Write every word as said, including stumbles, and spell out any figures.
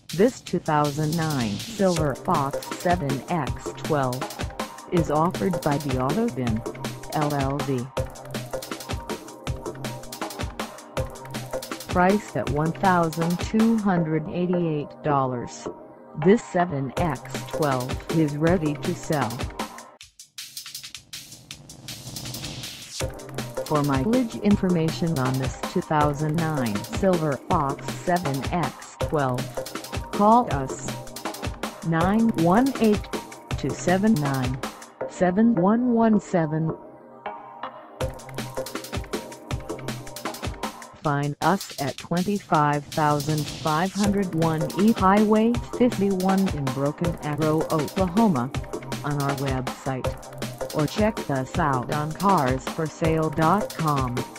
This two thousand nine SilverFox seven X twelve is offered by the Auto Bin, L L C. Priced at one thousand two hundred eighty-eight dollars, this seven X twelve is ready to sell. For mileage information on this two thousand nine SilverFox seven X twelve, call us nine one eight, two seven nine, seven one one seven. Find us at twenty-five thousand five hundred one East Highway fifty-one in Broken Arrow, Oklahoma, on our website, or check us out on cars for sale dot com.